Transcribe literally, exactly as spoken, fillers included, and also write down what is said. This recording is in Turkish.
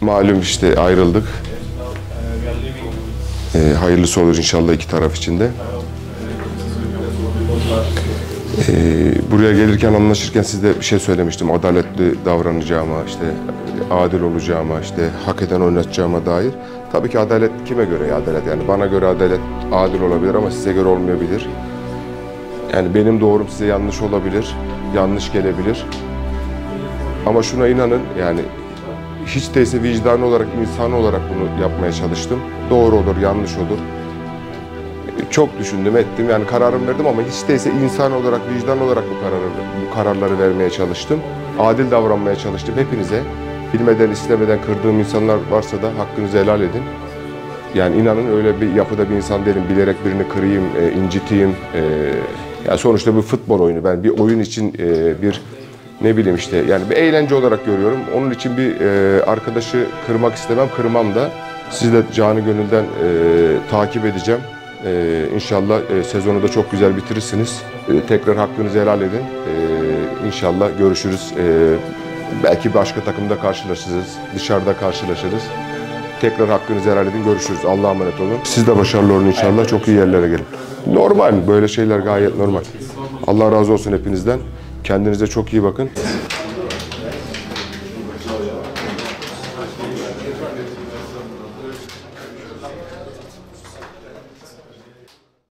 Malum işte ayrıldık. E, hayırlısı olur inşallah iki taraf için de. E, buraya gelirken, anlaşırken size bir şey söylemiştim. Adaletli davranacağıma, işte adil olacağıma, işte hak eden oynatacağıma dair. Tabii ki adalet kime göre adalet? Yani bana göre adalet adil olabilir ama size göre olmayabilir. Yani benim doğrum size yanlış olabilir, yanlış gelebilir. Ama şuna inanın, yani hiç değilse vicdanı olarak, insan olarak bunu yapmaya çalıştım. Doğru olur, yanlış olur. Çok düşündüm, ettim, yani kararımı verdim ama hiç değilse insan olarak, vicdan olarak bu kararı, bu kararları vermeye çalıştım. Adil davranmaya çalıştım hepinize. Bilmeden, istemeden kırdığım insanlar varsa da hakkınızı helal edin. Yani inanın öyle bir yapıda bir insan değilim. Bilerek birini kırayım, e, inciteyim. E, yani sonuçta bu futbol oyunu. Ben bir oyun için e, bir ne bileyim işte yani bir eğlence olarak görüyorum. Onun için bir e, arkadaşı kırmak istemem, kırmam da. Sizi de canı gönülden e, takip edeceğim. E, İnşallah e, sezonu da çok güzel bitirirsiniz. E, tekrar hakkınızı helal edin. E, İnşallah görüşürüz. E, belki başka takımda karşılaşırız, dışarıda karşılaşırız. Tekrar hakkınızı helal edin. Görüşürüz. Allah'a emanet olun. Siz de başarılı olun inşallah. Çok iyi yerlere gelin. Normal. Böyle şeyler gayet normal. Allah razı olsun hepinizden. Kendinize çok iyi bakın.